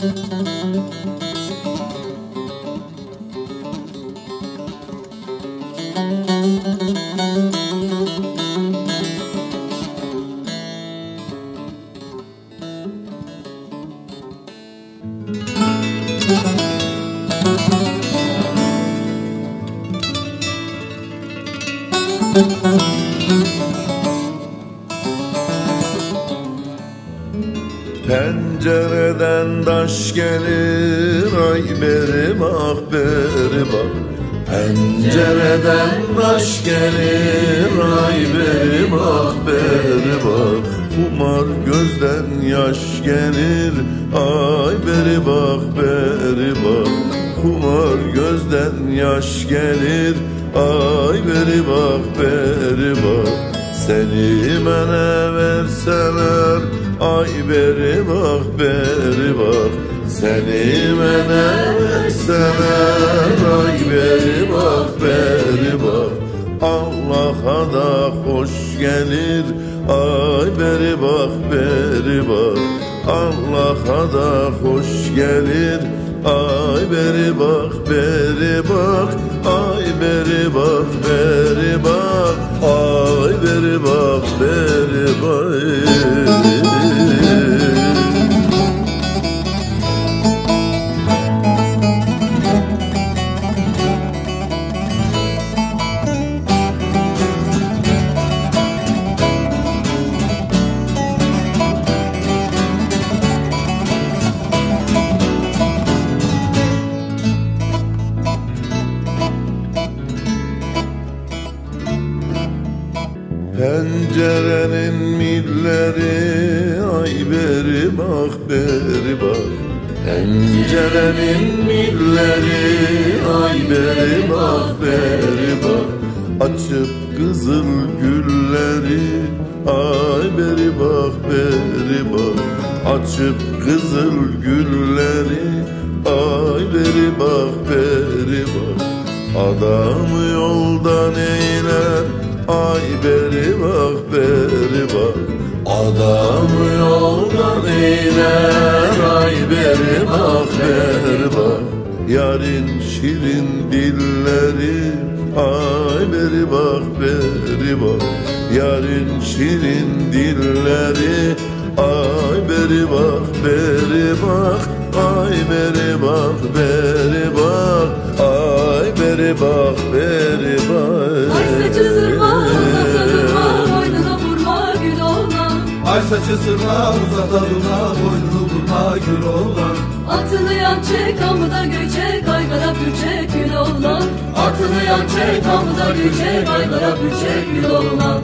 Pencereden taş gelir, ay beri bak beri bak. Pencereden taş gelir, ay beri bak beri bak. Umar gözden yaş gelir, ay beri bak beri bak. Umar gözden yaş gelir, ay beri bak beri bak. Seni bana verseler, ay beri bak beri bak. Seni bana verseler, ay beri bak beri bak. Allah'a da hoş gelir, ay beri bak beri bak. Allah'a da hoş gelir, ay beri bak beri bak. Ay beri bak beri bak, ay beri bak beri bak. Pencerenin milleri, ay beri bak beri bak. Pencerenin milleri, ay beri bak beri bak. Açıp kızıl gülleri, ay beri bak beri bak. Açıp kızıl gülleri, ay beri bak beri bak. Adamı yoldan eyler, ay beri bak beri bak. Adamı yoldan eyler, ay beri bak beri bak. Yarın şirin dilleri, ay beri bak beri bak. Yarın şirin dilleri, ay beri bak beri bak. Ay beri bak beri bak. Ay beri bak beri bak. Ay saçı sırma uzata durma, boynunu vurma gül oğlan. Ay saçı sırma uzata durma, boynunu vurma gül oğlan. Atını yan çek, amuda göçek, aygara pürçek gül oğlan. Atını yan çek, amuda göçek, aygara pürçek gül oğlan.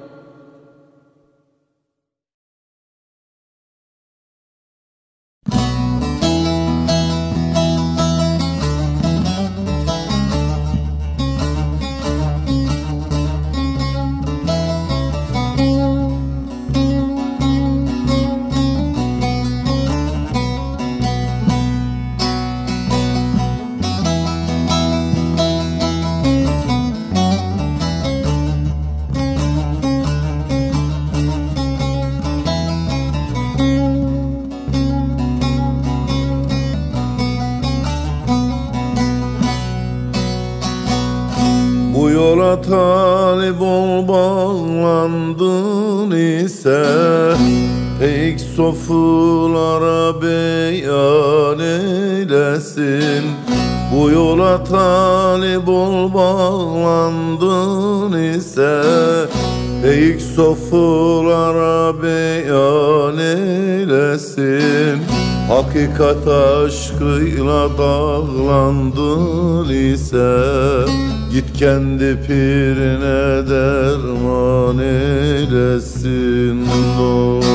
Bu yola talip ol bağlandın ise, pek sofulara beyan eylesin. Bu yola talip ol bağlandın ise, pek sofulara beyan eylesin. Hakikat aşkıyla dağlandın ise, git kendi pirine derman eylesin dost.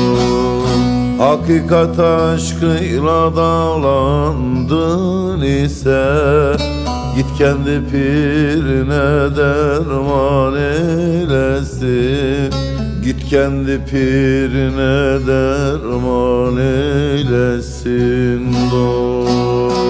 Hakikat aşkıyla dağlandın ise, git kendi pirine derman eylesin. Git kendi pirine derman eylesin dost.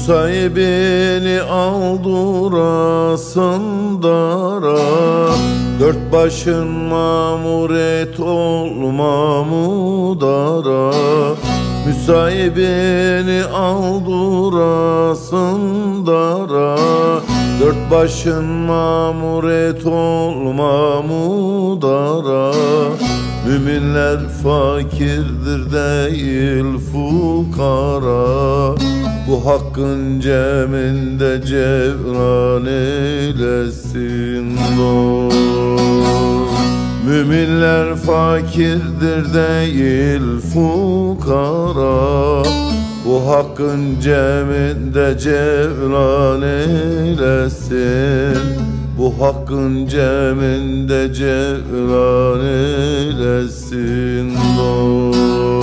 Müsahibini aldurasın dara, dört başın mamur et olma mudara. Müsahibini aldurasın dara, dört başın mamur et olma mudara. Müminler fakirdir değil fukara, bu hakkın ceminde cevran eylesin dost. Müminler fakirdir değil fukara, bu hakkın ceminde cevran eylesin. Bu hakkın ceminde cevran eylesin dost.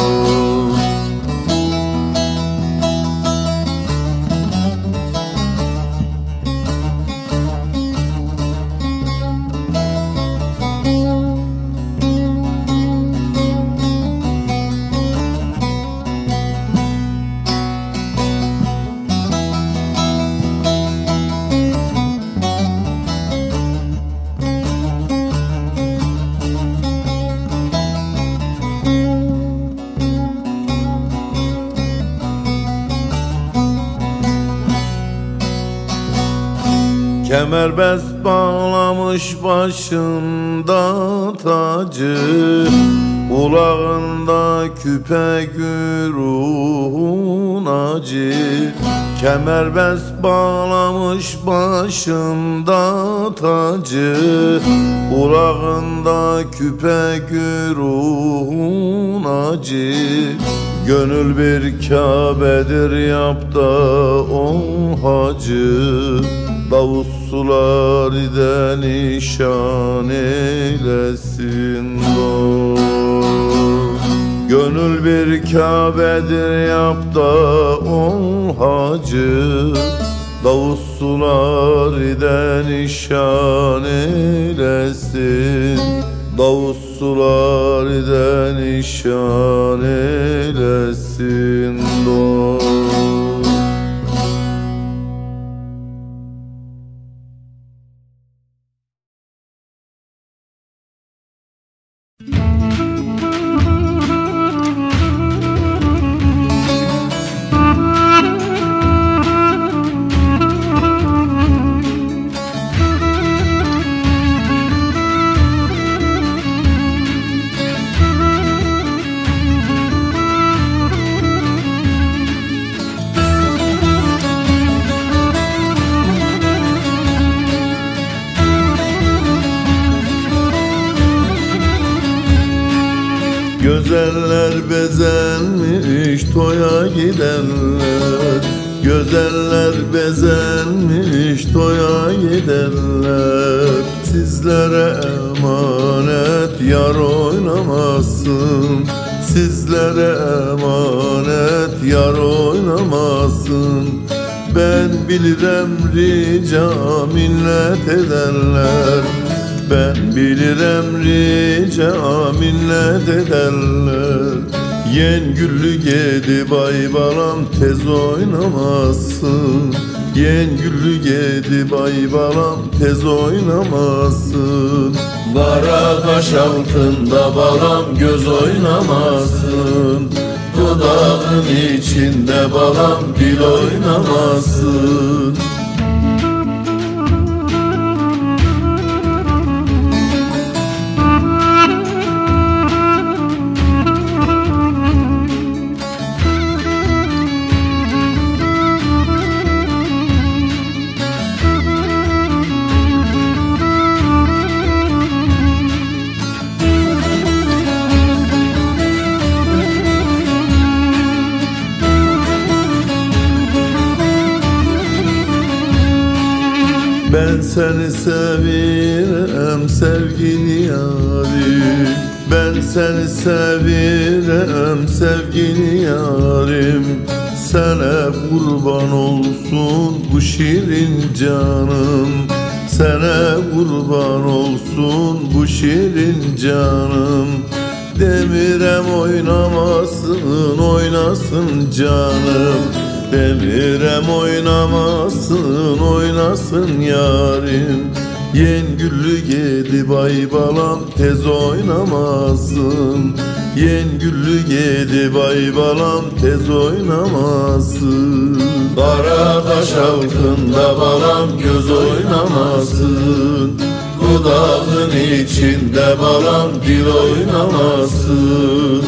Kemerbest bağlamış başında tacı, kulağında küpe güruhun acı. Kemerbest bağlamış başında tacı, kulağında küpe güruhun acı. Gönül bir Kabe'dir yap da on hacı, Davut sular ile nişan eylesin dost. Gönül bir Kabe'dir yap da on hacı, Davut sular ile nişan eylesin. Davut sular ile nişan eylesin dost. Gözeller bezenmiş toya gidenler, Gözeller bezenmiş toya gidenler. Sizlere emanet yar oynamasın, Sizlere emanet yar oynamasın. Ben bilirim rica minnet ederler, ben bilirim rica minnet ederler. Yen güllü gedi bay balam tez oynamasın, Yen güllü gedi bay balam tez oynamasın. Kara kaş altında balam göz oynamasın, dudağın içinde balam dil oynamasın. Ben seni sevirem sevgili yarim, ben seni sevirem sevgili yarim. Sana kurban olsun bu şirin canım, sana kurban olsun bu şirin canım. Demirem oynamasın oynasın canım, Demirem oynamasın, oynasın yarim. Yen güllü gedi bay balam, tez oynamasın. Yen güllü gedi bay balam, tez oynamasın. Karataş altında balam, göz oynamasın. Dudağın içinde balam, dil oynamasın.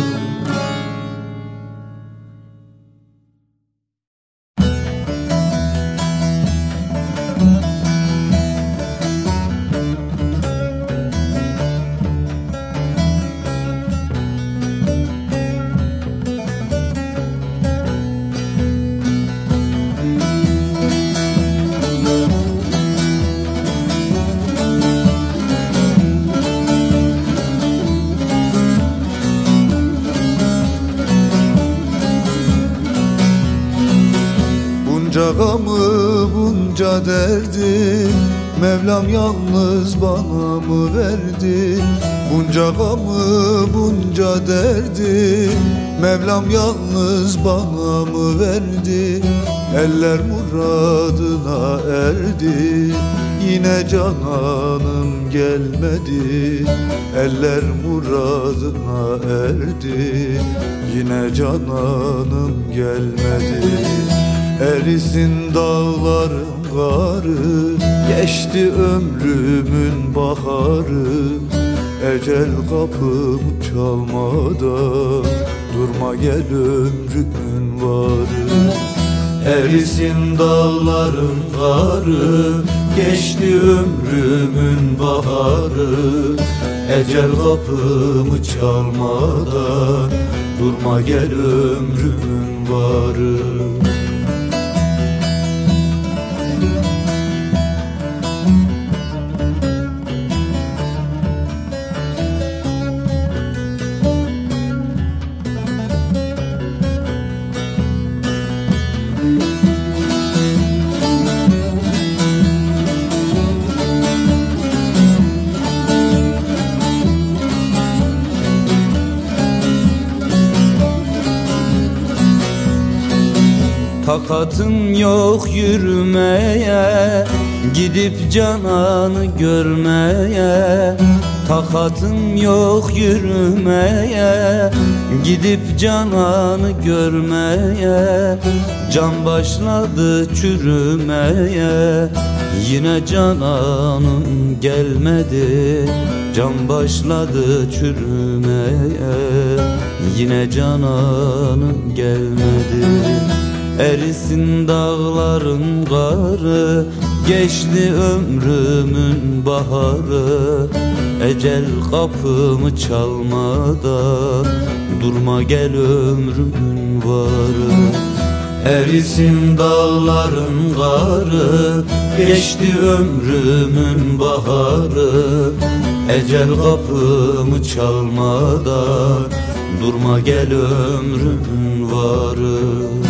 Bunca gamı, bunca derdi Mevlam yalnız bana mı verdi? Bunca gamı, bunca derdi Mevlam yalnız bana mı verdi? Eller muradına erdi, yine cananım gelmedi. Eller muradına erdi, yine cananım gelmedi. Erisin dağların karı, geçti ömrümün baharı. Ecel kapımı çalmadan, durma gel ömrümün varı. Erisin dağların karı, geçti ömrümün baharı. Ecel kapımı çalmadan, durma gel ömrümün varı. Takatım yok yürümeye, gidip cananı görmeye. Takatım yok yürümeye, gidip cananı görmeye. Can başladı çürümeye, yine cananım gelmedi. Can başladı çürümeye, yine cananım gelmedi. Erisin dağların karı, geçti ömrümün baharı. Ecel kapımı çalmadan, durma gel ömrümün varı. Erisin dağların karı, geçti ömrümün baharı. Ecel kapımı çalmadan, durma gel ömrümün varı.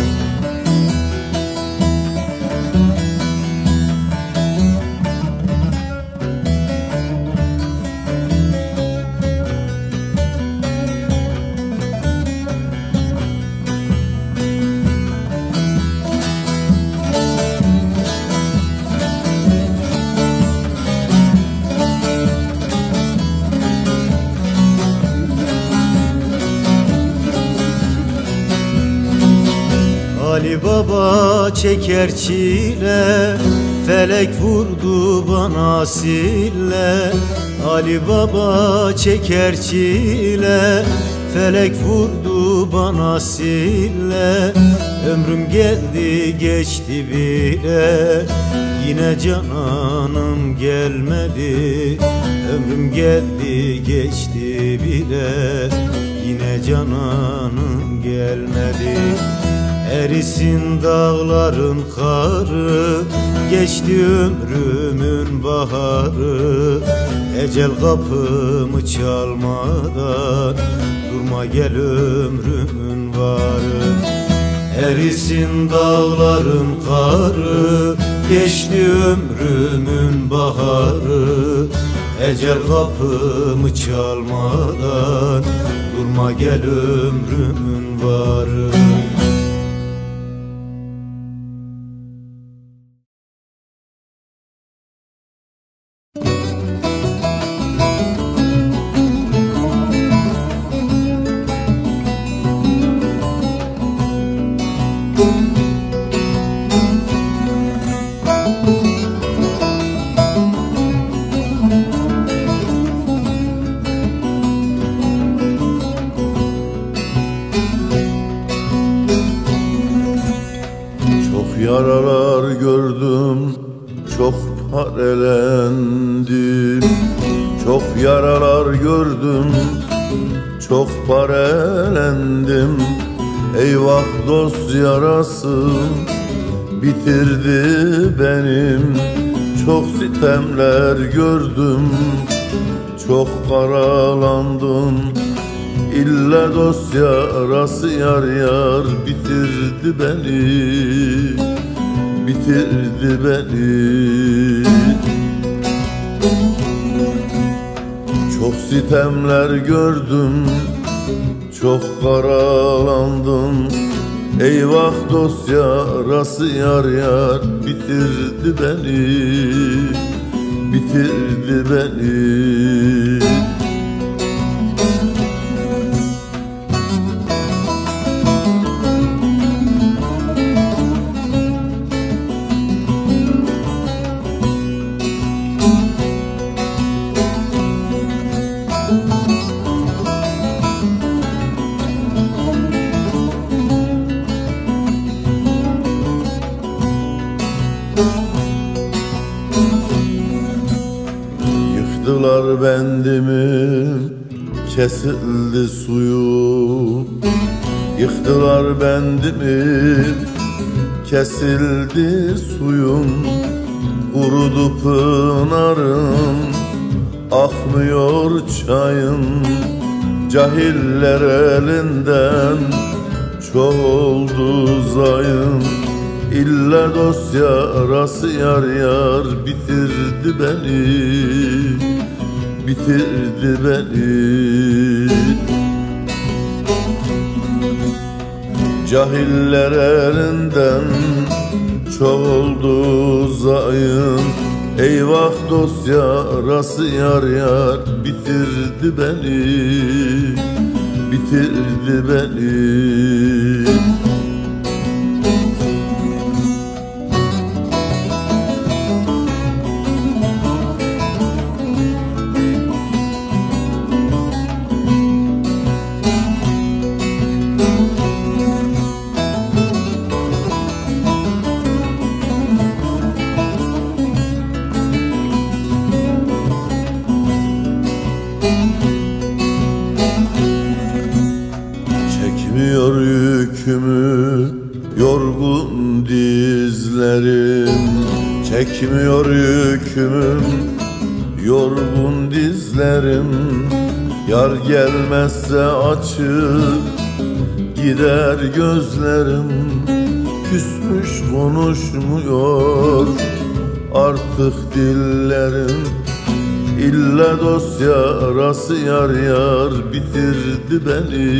Ali Baba çeker çile, felek vurdu bana sille. Ali Baba çeker çile, felek vurdu bana sille. Ömrüm geldi geçti bile, yine cananım gelmedi. Ömrüm geldi geçti bile, yine cananım gelmedi. Erisin dağların karı, geçti ömrümün baharı. Ecel kapımı çalmadan, durma gel ömrümün varı. Erisin dağların karı, geçti ömrümün baharı. Ecel kapımı çalmadan, durma gel ömrümün varı. yaralar gördüm, çok parelendim. Eyvah dost yarası bitirdi benim. Çok sitemler gördüm, çok karalandım. İlla dost yarası yar yar bitirdi beni, bitirdi beni. Çok sitemler gördüm, çok karalandım. Eyvah dost yarası yar yar bitirdi beni, bitirdi beni. Yıktılar bendimi, kesildi suyum. Yıktılar bendimi, kesildi suyum. Kurudu pınarım, akmıyor çayım. Cahiller elinden çok oldu zayım. İlla dost yarası yar yar bitirdi beni, bitirdi beni. Cahiller elinden çok oldu zayım. Eyvah dost yarası yar yar bitirdi beni, bitirdi beni. Çekmiyor yükümü yorgun dizlerim. Çekmiyor yükümü yorgun dizlerim. Yar gelmezse açık gider gözlerim. Küsmüş konuşmuyor artık dillerim. İlla dost yarası yar yar bitirdi beni,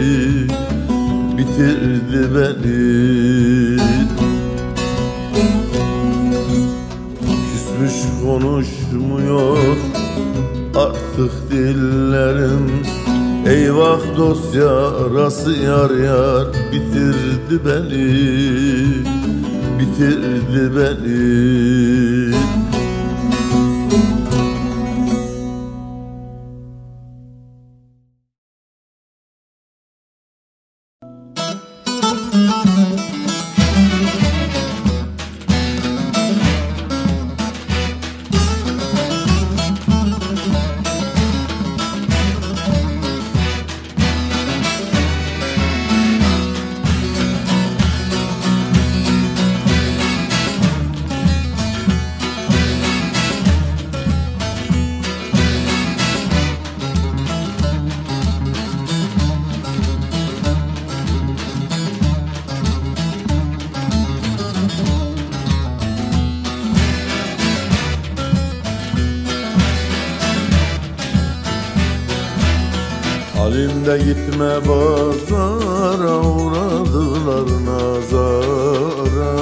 bitirdi beni. Küsmüş konuşmuyor artık dillerim. Eyvah dost yarası yar yar bitirdi beni, bitirdi beni. Halimde gitme pazara, uğradılar nazara.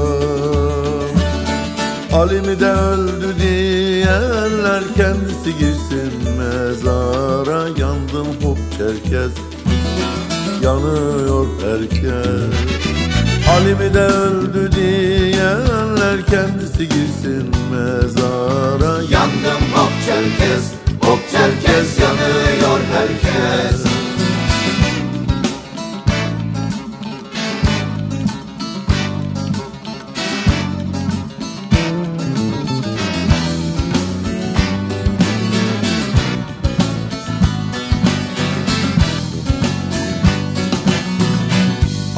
Halimi de öldü diyenler kendisi girsin mezara. Yandım hop Çerkez, yanıyor herkes. Halimi de öldü diyenler kendisi girsin mezara. Yandım hop Çerkez, hop Çerkez, yanıyor herkes.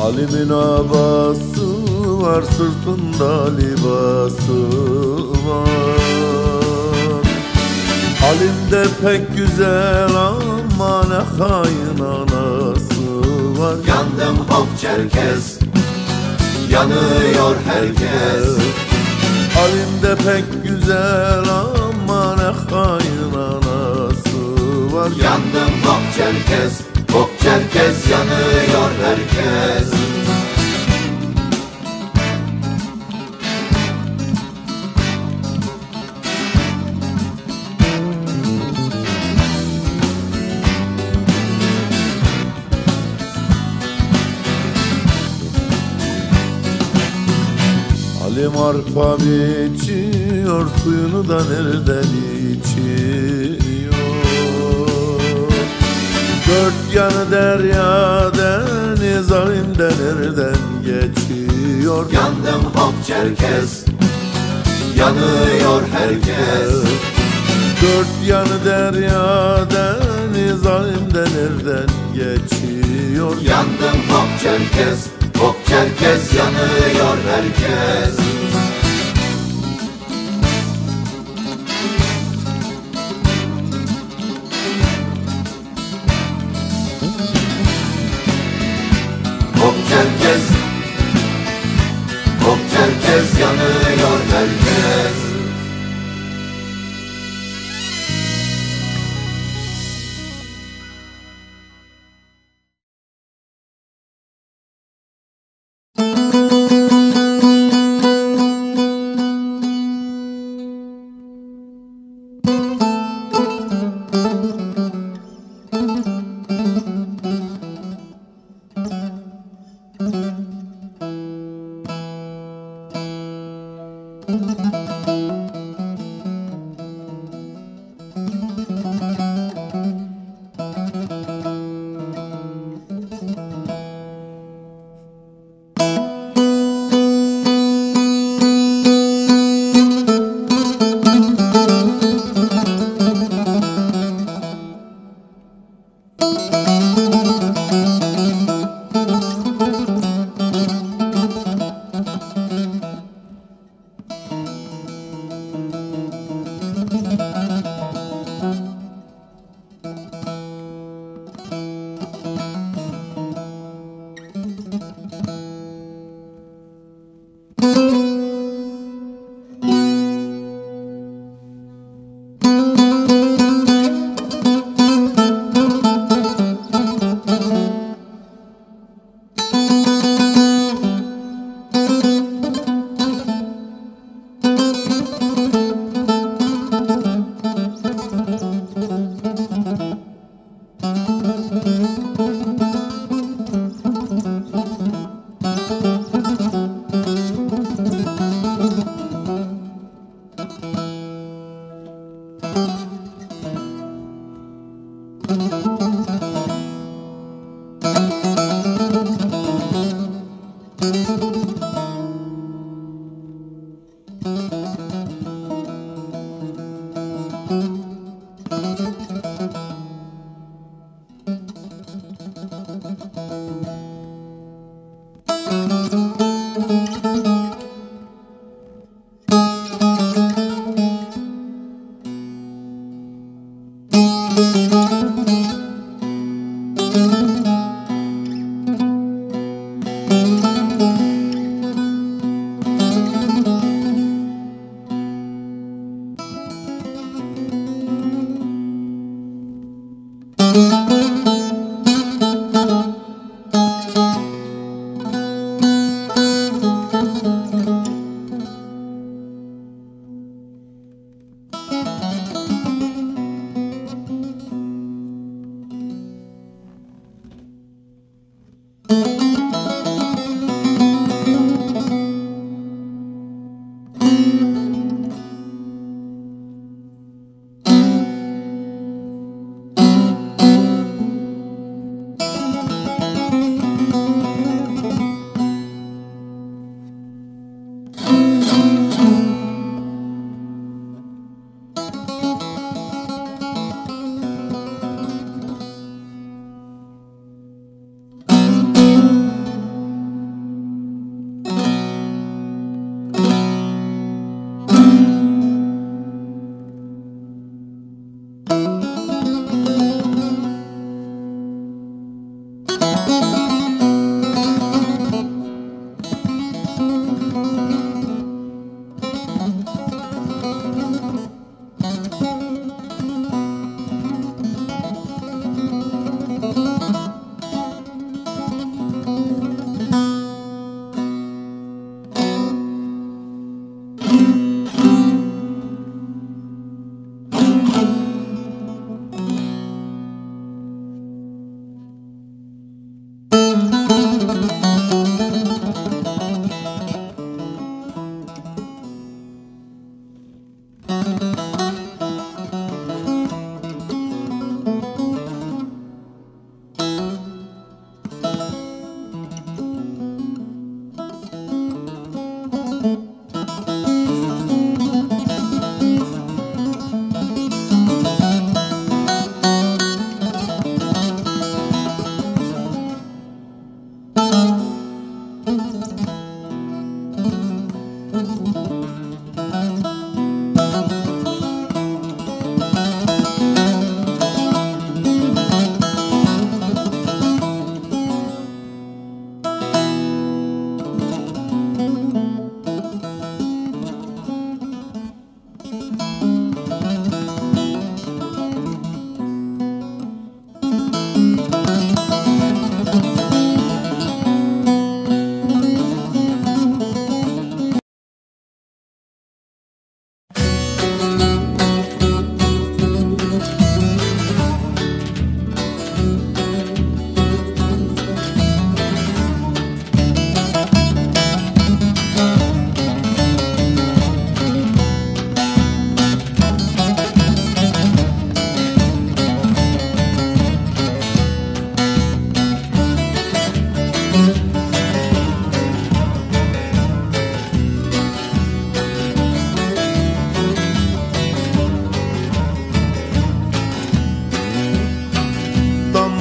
Alimin abası var, sırtında libası var. Halim de pek güzel ama ne hain anası var. Yandım hop Çerkez, yanıyor herkes. Halim de pek güzel ama ne hain anası var. Yandım hop Çerkez, hop Çerkez, yanıyor herkes. Halim arpa biçiyor, suyunu da nereden içiyor? Dört yanı derya deniz, Halim de nereden geçiyor? Yandım hop Çerkez, yanıyor herkes. Dört yanı derya deniz, Halim de nereden geçiyor? Yandım hop Çerkez, hop Çerkez, yanıyor herkes. Hop Çerkez, hop Çerkez, yanıyor herkes.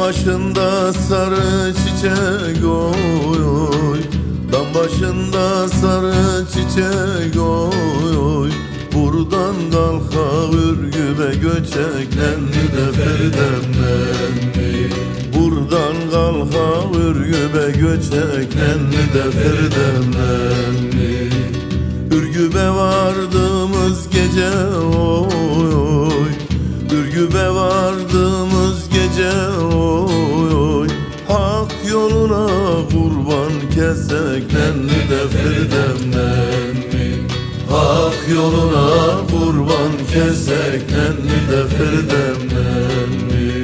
başında sarı çiçek oy oy, dam başında sarı çiçek oy oy. Buradan kalka ürgübe göçeklendi de Feridem'lendi. Buradan kalka ürgübe göçeklendi de Feridem'lendi. Ürgübe vardığımız gece oy oy, Ürgübe vardığımız gece oy oy. Hak yoluna kurban keseklendi de Feridem'lendi. Hak yoluna kurban keseklendi de Feridem'lendi.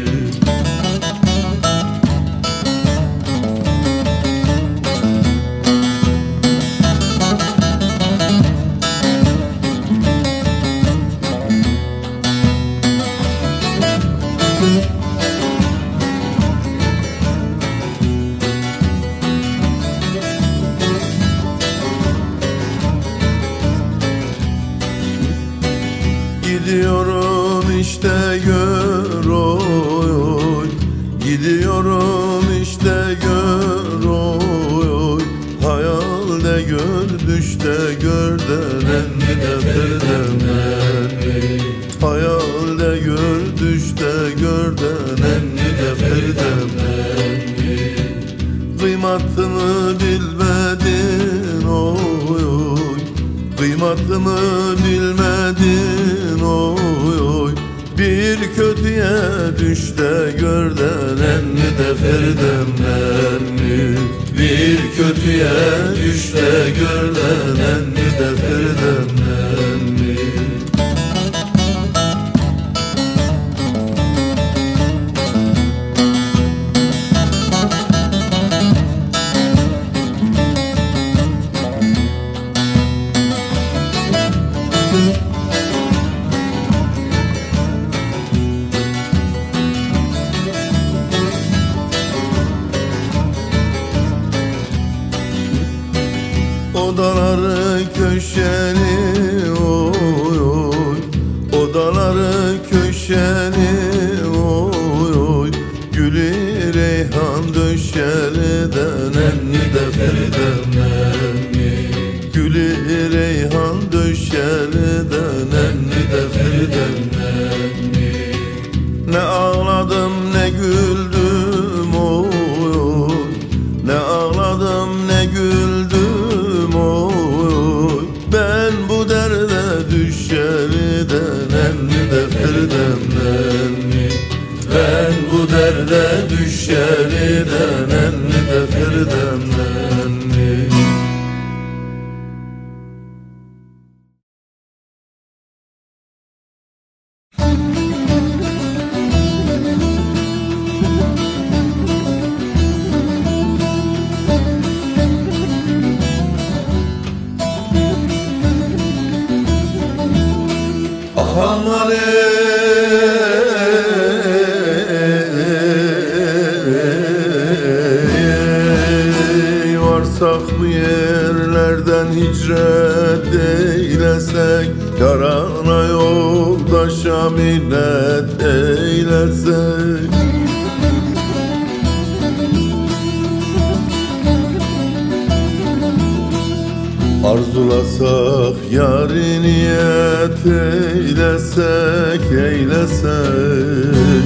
Gidiyorum işte gör oy oy, gidiyorum işte gör oy oy. Hayalde gör, düşte gör denenli de Feridem'lendi. Hayalde gör, düşte gör denenli de Feridem'lendi. Kıymatımı bilmedin oy oy, kıymatımı bilmedin oy oy. Bir kötüye düş de gör denenli de Feridem'lendi. Bir kötüye düş de gör denenli de Feridem'lendi. Odaları köşeli oy oy, odaları köşeli oy oy. Gülü reyhan döşeli denenli de Feridem'lendi. Gülü reyhan döşeli denenli de Feridem'lendi. Ne ağladım ne güldüm oy oy, ne ağladım ne güldüm oy oy. Ben bu derde düşeli denenli de Feridem'lendi. Ben bu derde düşeli denenli de Feridem'lendi. Aman ey, varsak bu yerlerden hicret eylesek, yarana yoldaşa minnet eylesek. Arzulasak yâri niyet eylesek eylesek.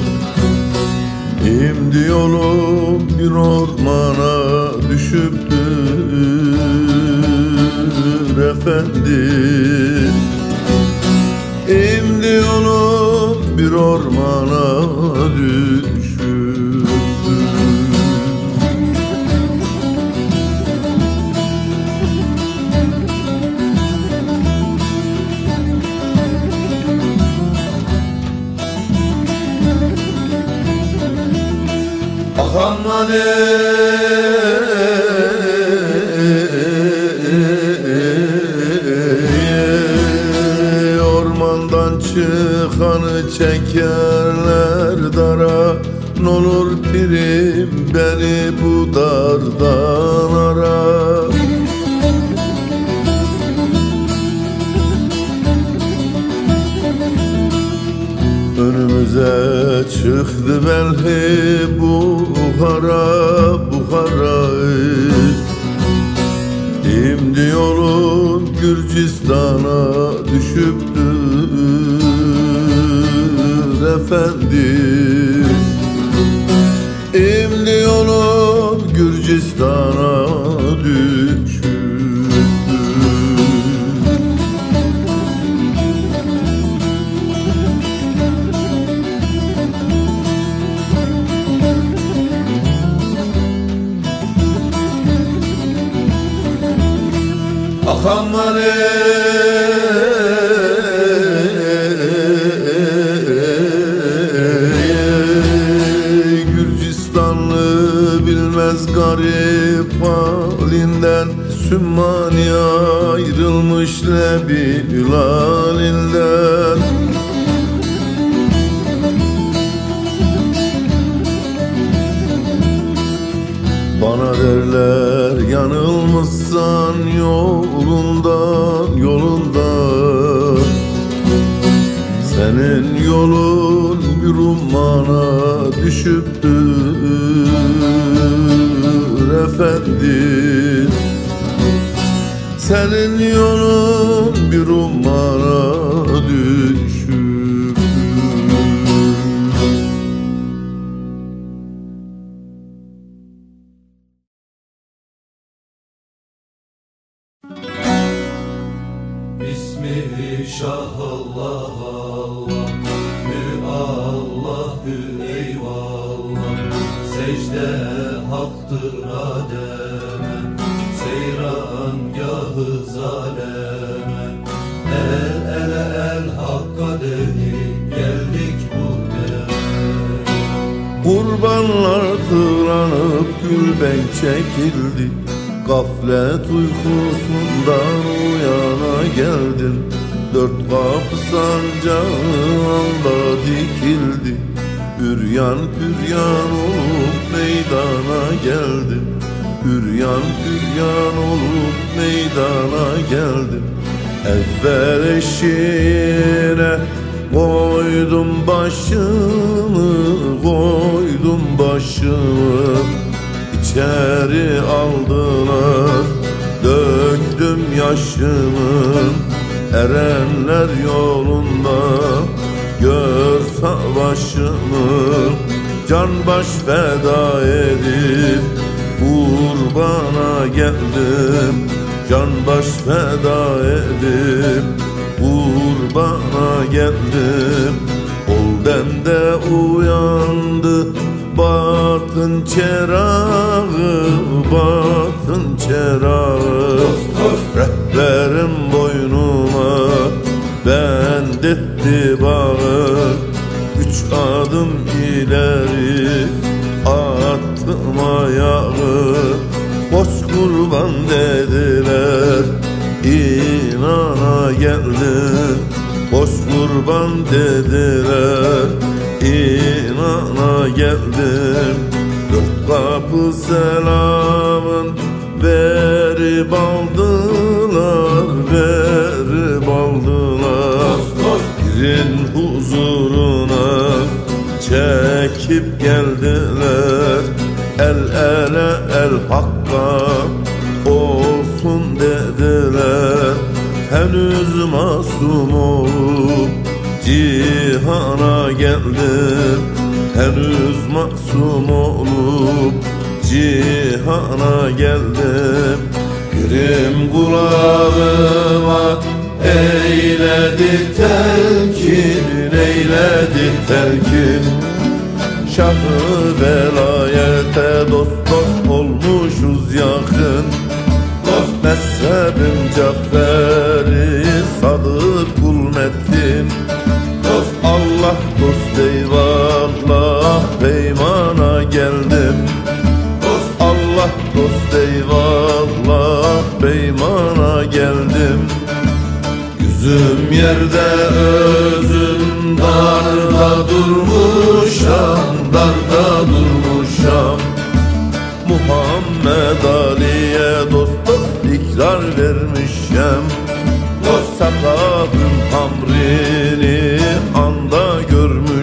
İmdi yolum bir ormana düşüptür efendim. İmdi yolum bir ormana düşüptür. Aman ey, ormandan çıkanı çekerler dara. N'olur pirim beni bu dardan ara. Önümüze çıktı belki Bukhara, Bukhara. Şimdi yolun Gürcistan'a düşüptür efendim. Şimdi yolun Gürcistan'a düşüptür. Aman Gürcistanlı bilmez garip halinden, Sümmani ayrılmış Lebil halinden. Bana derler yanılmışsan yolundan, yolundan. Senin yolun bir ummana düşüptür efendim. Senin yolun bir ummana düşüptür. Şah Allah Allah, Hü Allah'ü eyvallah. Secde haktır ademe, seyrangahı zaleme. El ele el hakka dedik, geldik bu deme. Kurbanlar tıranıp gülben çekildi, gaflet uykusundan uyana geldim. Dört kapı sancağında dikildi, üryan püryan olup meydana geldim. Üryan püryan olup meydana geldim. Evvel eşiğine koydum başımı, koydum başımı. İçeri aldılar, döktüm yaşımı. Erenler yolunda gör savaşımı. Can baş feda edip kurbana geldim. Can baş feda edip kurbana geldim. Ol demde uyandı batın çerağı, batın çerağı. Rehberim boynuma bendetti bağı. Üç adım ileri attım ayağı. Boş kurban dediler, inana geldim. Boş kurban dediler, inana geldim. Dört kapı selamın verip aldılar, verip aldılar. Birin huzuruna çekip geldiler. El ele el hakka olsun dediler. Henüz masum olup cihana geldim. Henüz masum olup cihana geldim. Pirim kulağıma eyledi telkin, eyledi telkin. Şahı velayete dost dost olmuşuz yakın. Dost mezhebim Cafferi, Sadık kul Metin. Dost Allah dost eyvallah, peymana geldim. Dost Allah dost eyvallah, peymana geldim. Yüzüm yerde özüm darda durmuşam, darda durmuşam. Muhammed Ali'ye dost dost ikrar vermişem. Dost sakabım amrini anda görmüşem.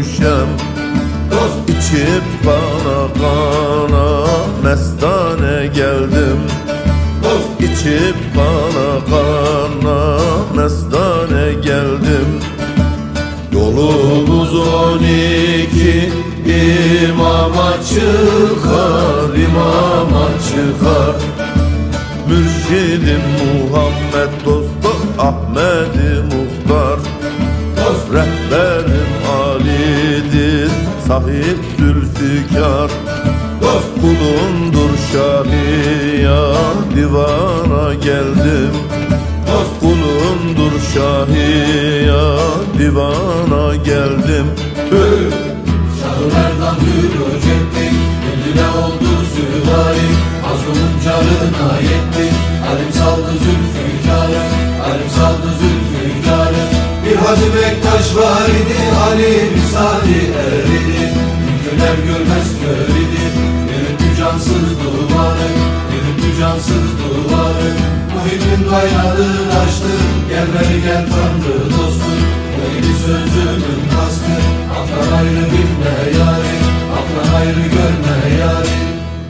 kana mestane geldim. İçip kana mestane geldim. Yolumuz 12 imama çıkar, imama çıkar. Mürşidim Muhammed dost Ahmedi Muhtar. Rehberim Ali'dir sahip Zülfikar. Kulundur Şahi ya divana geldim. Kulundur Şahi ya divana geldim. Şahılardan yürüyecektik, eline oldu süvari. Mazlumun carına yetti, alim saldı Zülfikar'ı, alim saldı Zülfikar'ı. Bir Hacı Bektaş var idi, Ali misali eridi. Mülküler görmez kör idi, yürüttü cansız duvarı, yürüttü cansız duvarı. Muhittin kaynağını açtı, gel beri gel Tanrı dostu. Neydi sözümün kastı, aklan ayrı bilme yâri, aklan ayrı görme yâri.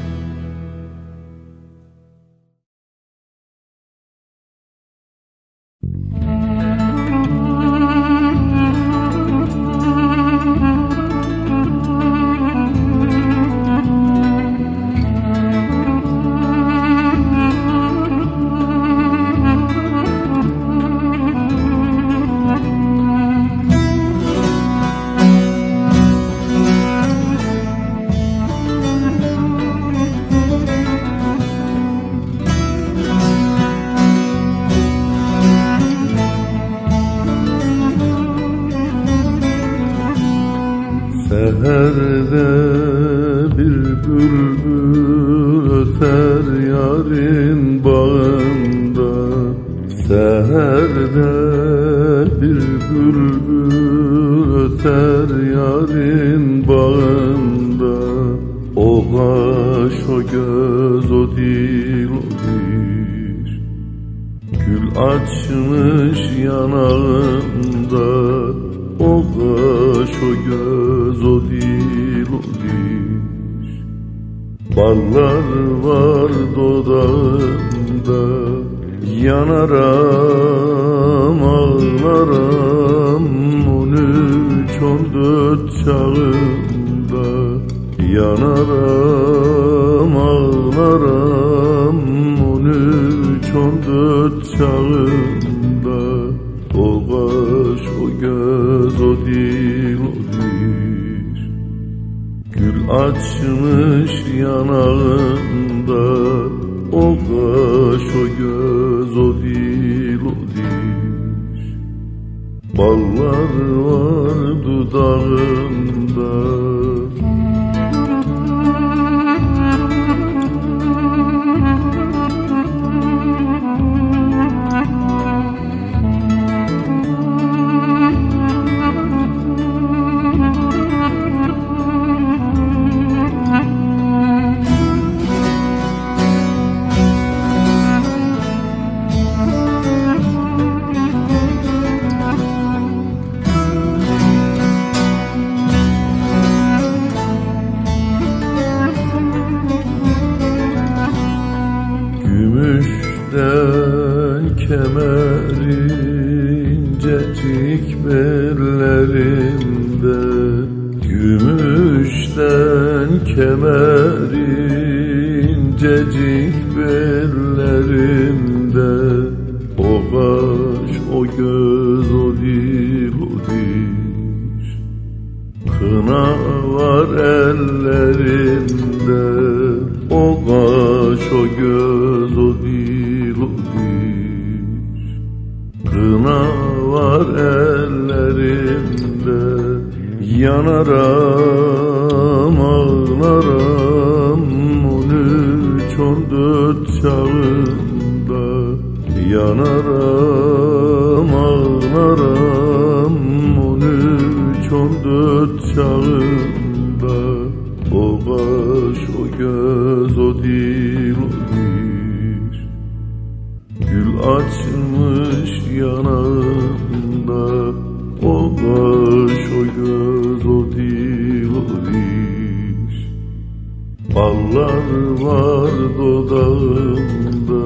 Seherde bir bülbül öter yarın bağında. Seherde bir bülbül öter yarın bağında. O kaş, o göz, o dil, o diş, gül açmış yanağında. O kaş, o göz, o dil, o diş, ballar var dudağında. Yanaram, ağlaram 13-14 çağında. Yanaram, ağlaram 13-14 çağında. O kaş, o göz, o dil, o diş, gül açmış yanağında. O kaş, o göz, o dil, o diş, ballar var dudağında. Gümüşten kemeri incecik bellerinde. Gümüşten kemeri incecik bellerinde. O kaş, o göz, o dil, o diş, kına var ellerinde. O kaş, o göz, o dil, o diş, kına var ellerinde. Yanaram, ağlaram 13-14 çağında. Yanaram, ağlaram 13-14 çağında. O kaş, o göz, o dil, o diş, gül açmış yanağında. O kaş, o göz, o dil, o diş, ballar var dudağında. Seherde bir bülbül öter yarın bağında. O kaş, o göz, o dil, o diş, gül açmış yanağında. O kaş, o göz, o dil, o diş, ballar var dudağında. O kaş, o göz, o dil, o diş, gül açmış yanağında. O kaş, o göz, o dil, o diş, ballar var dudağında. ballar var dudağımda.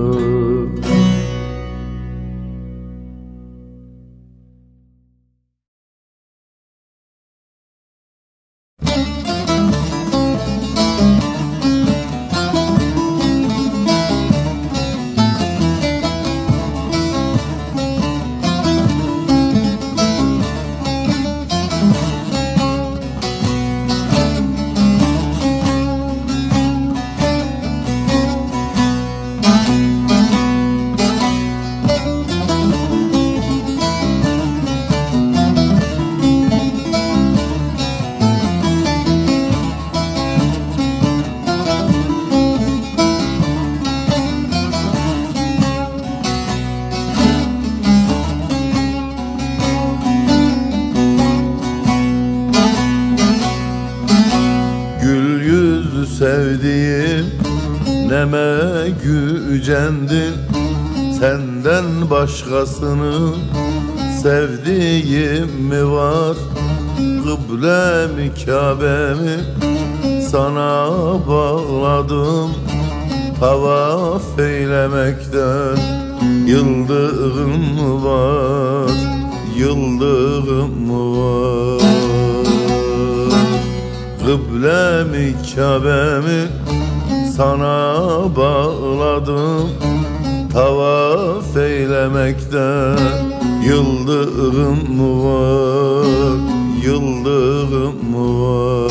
Sevdiğim neme gücendim, senden başkasını sevdiğim mi var? Kıblemi Kabe'mi sana bağladım, tavaf eylemekten yıldığım var, yıldığım var. Kıblemi Kabe'mi sana bağladım, tavaf eylemekten yıldığım var, yıldığım var.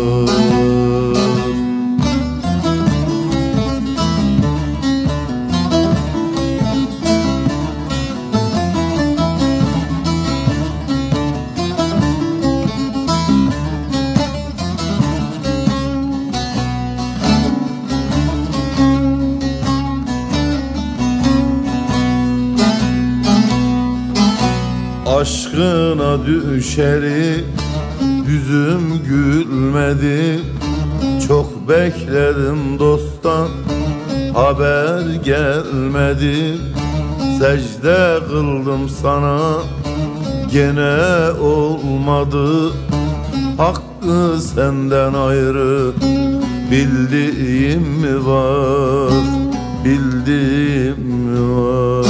Aşkına düşeri yüzüm gülmedi, çok bekledim dosttan haber gelmedi. Secde kıldım sana gene olmadı, hakkı senden ayrı bildiğim mi var, bildiğim mi var.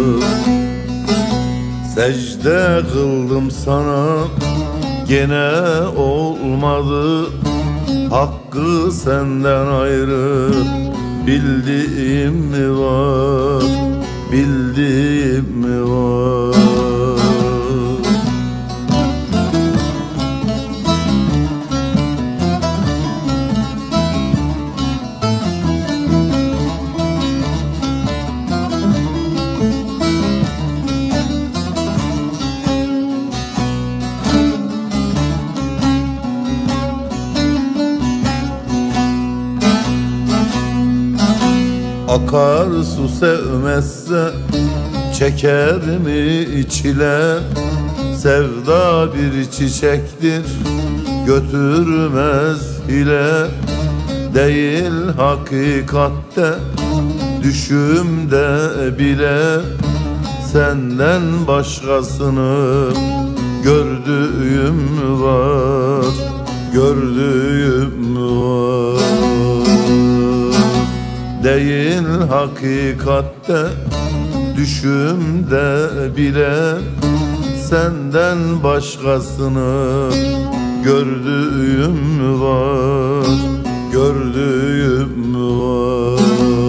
Secde kıldım sana gene olmadı, hakkı senden ayrı bildiğim mi var, bildiğim mi var. Akarsu sevmezse çeker mi çile? Sevda bir çiçektir götürmez hile. Değil hakikatte düşümde bile, senden başkasını gördüğüm var, gördüğüm var. Değil hakikatte düşümde bile, senden başkasını gördüğüm var, gördüğüm var.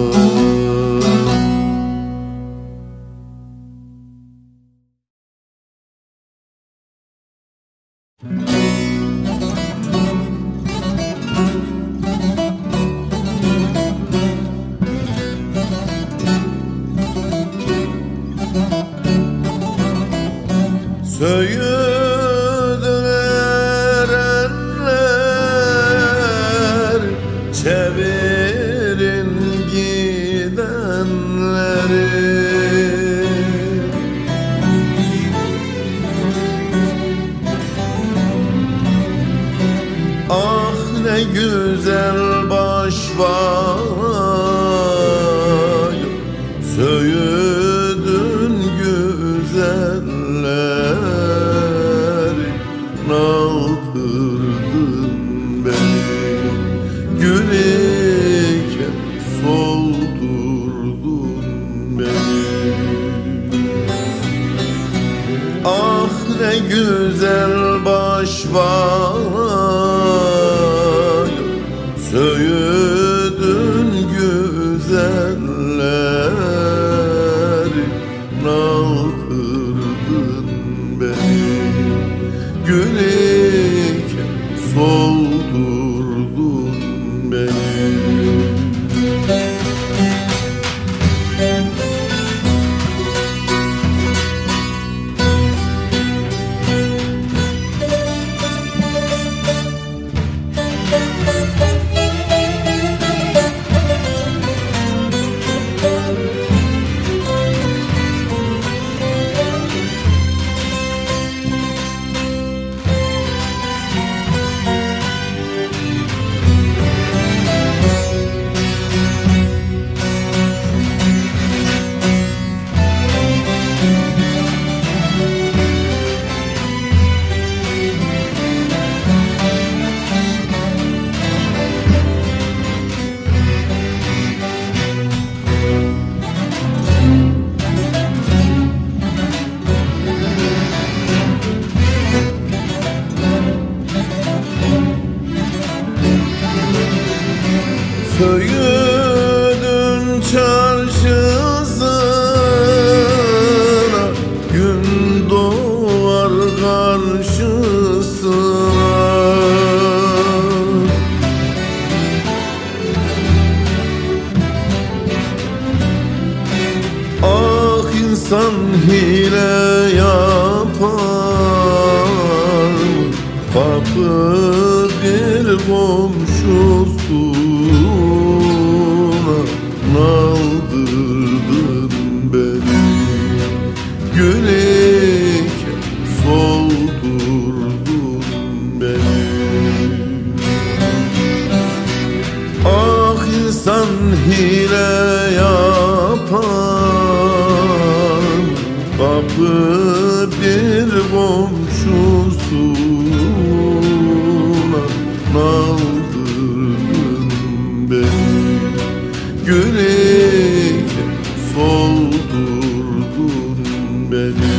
Söğüdün erenler, çevirin gidenleri. Ah ne güzel baş var, Söğüdün güzelleri. Aldırdın beni gülüm. soldurdun beni. Söğüdün çarşısına gün doğar karşısına. Ah insan hile yapar, kapı bir komşusuna naldırdın beni. Gün iken soldurdun beni. Ah insan hile yapar, kapı bir komşusuna naldırdın beni. Gün iken soldurdun beni.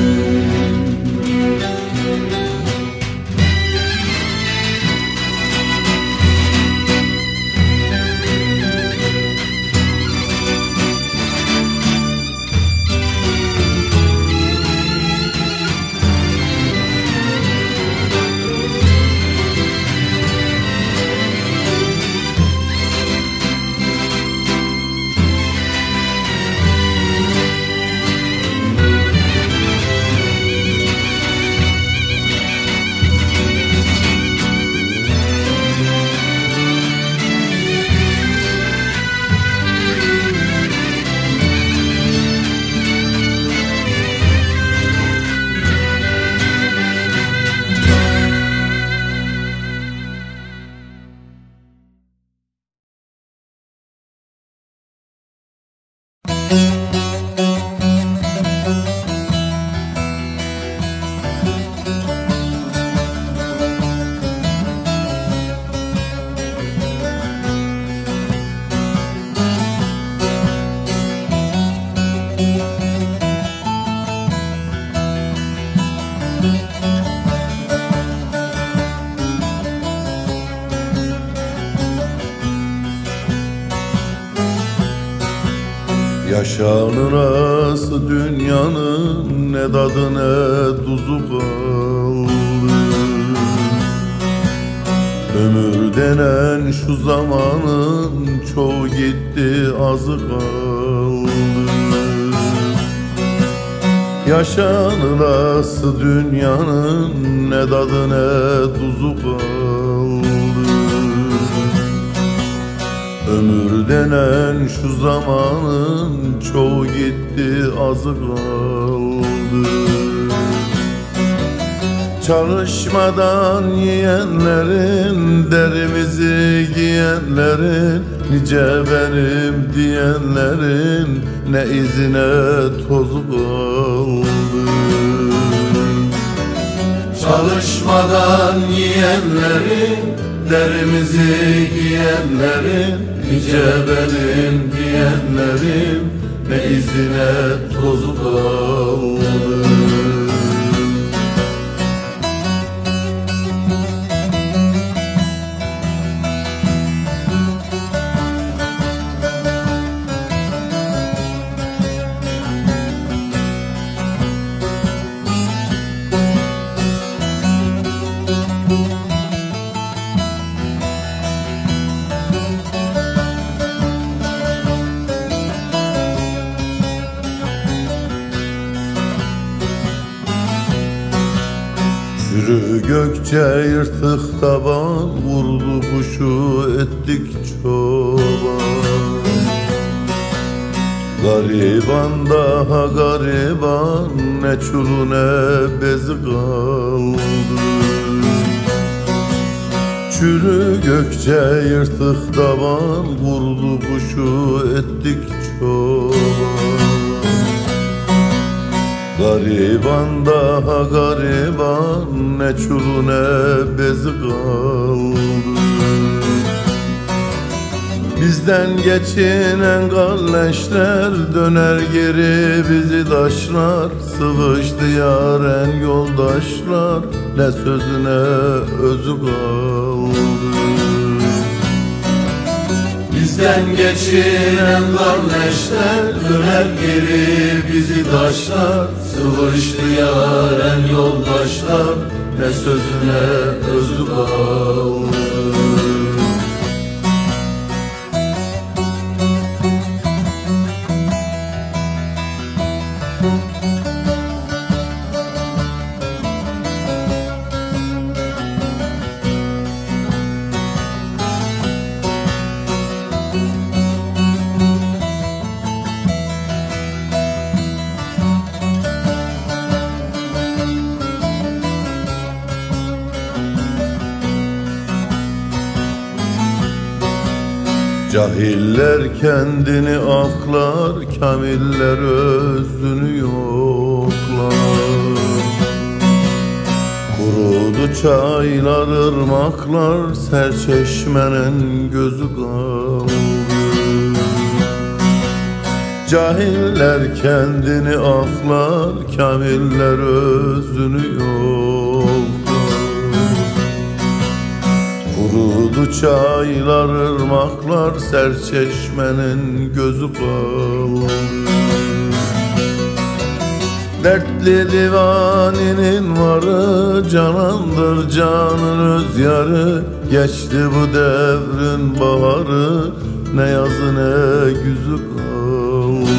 Yaşanırası dünyanın ne tadı ne tuzu kaldı. Ömür denen şu zamanın çoğu gitti, azı kaldı. Yaşanırası dünyanın ne tadı ne tuzu kaldı. Ömür denen şu zamanın çoğu gitti, azı kaldı. Çalışmadan yiyenlerin, derimizi giyenlerin, nice benim diyenlerin ne izine tozu kaldı. Çalışmadan yiyenlerin, derimizi giyenlerin, nice benim diyenlerin ne izine tozu kaldı. Gökçe yırtık taban, vurdu kuşu ettik çoban. Gariban daha gariban, ne çulu ne bezi kaldı. Çürü Gökçe yırtık taban, vurdu kuşu ettik çoban. Gariban daha gariban, ne çulu ne bezi kaldı. Bizden geçinen galleşler, döner geri bizi taşlar. Sıvıştı yaren yoldaşlar, ne sözüne özü kaldı. Bizden geçinen kardeşler, döner geri bizi taşlar. Sıvıştı yaren yoldaşlar, ne sözüne özü kaldı. Cahiller kendini aklar, kamiller özünü yoklar. Kurudu çaylar, ırmaklar, serçeşmenin gözü kaldı. Cahiller kendini aklar, kamiller özünü yoklar. Kurudu çaylar, ırmaklar, serçeşmenin gözü kaldı. Dertli divaninin varı, canandır canın öz yarı. Geçti bu devrin baharı, ne yazı ne güzü kaldı.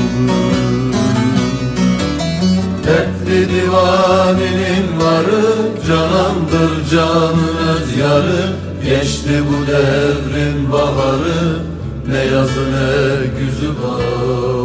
Dertli divaninin varı, canandır canın öz yarı. Geçti bu devrin baharı, ne yazı ne güzü var.